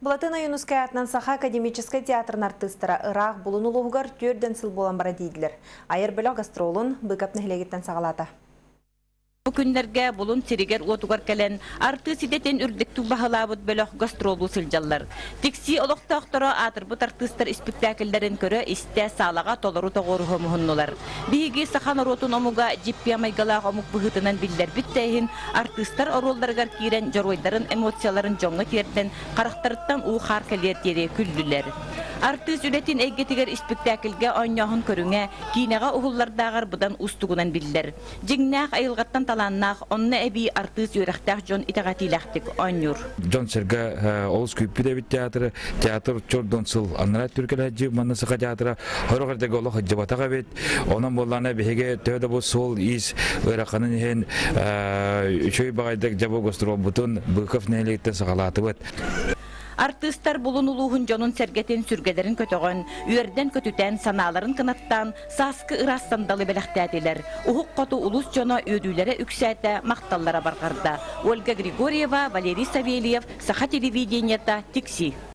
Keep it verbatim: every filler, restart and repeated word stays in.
Булатына Юнускаятнан Саха академический театрын артыстыра Ирақ бұлын ұлығығар төрден сыл болан бара дейділер. Айыр бөлі гастролын бұйқап нәхілегеттен сағалата. Күннәргә булун сиригер отугар кәлән арты сидетен үрдікту бағалабыд бөлөк гастролу сылжаллар. Текси олықтақтыра атырбыт артыстар спектакльдерін көрі истә салаға толыру тоғырығы мұхыннылар. Биігі сахан оротун омуға жиппия майгалақ омук бұғытынан білдер біттәйін артыстар оролдарғар кирен жоройдарын эмоцияларын жоңы терден қарақтарыттан у қар кәлер тере күллілер. Артыст үлетін әйгетігер спектакльге ойнағын көріңе кейнеға ұғыллардағар бұдан ұстығынан білдер. Жеңнәқ айылғаттан таланнақ, онны әбі артыст өріқтақ жон итағатилақтық ойныр. Жон Серга олыс көйпі дәбіт театры, театр чордон сыл анырат түркел әджі маннысыға театры, хорығырдегі олық жабатаға бет, онын болланы бәйге төді бұл сол ис өріқанын ең үшөй бағайдық жабу гастрол бұтын бұқып нәйліктен сағалаты бөт. Артыстар булун улуғын жонун сәргетен сүргелерін көтіғын, үйерден көтітен саналарын кынаттан саскы ырас сандалы бәліқтәділер. Ухуқ қоту улус жоно өдүлері үксәті мақталлара барғарда. Ольга Григорьева, Валерий Савельев, Саха телевидениета, Тикси.